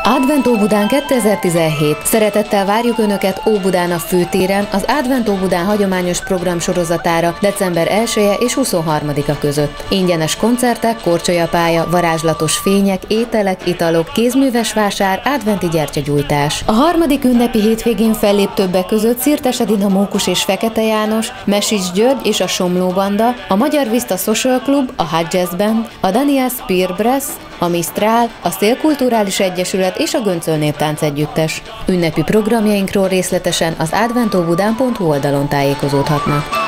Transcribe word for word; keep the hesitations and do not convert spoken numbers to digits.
Advent Óbudán kétezer-tizenhét. Szeretettel várjuk Önöket Óbudán a főtéren az Advent Óbudán hagyományos programsorozatára december elseje és huszonharmadika között. Ingyenes koncertek, korcsolyapálya, varázslatos fények, ételek, italok, kézműves vásár, adventi gyertyagyújtás. A harmadik ünnepi hétvégén fellép többek között Szirtes Edina Mókus és Fekete János, Mesics György és a Somló Banda, a Magyar Vista Social Club, a Hot Jazz Band, a Daniel Spear Brass, a Mistral, a Szélkulturális Egyesület és a Göncöl Néptánc Együttes. Ünnepi programjainkról részletesen az advent óbudán pont hu oldalon tájékozódhatnak.